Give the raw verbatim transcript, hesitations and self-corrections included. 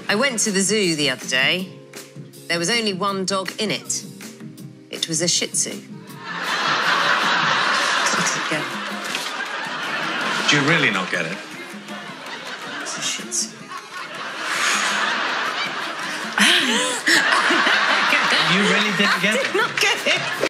I went to the zoo the other day. There was only one dog in it. It was a Shih Tzu. Do you really not get it? It's a Shih Tzu. You really didn't get it? I did not get it.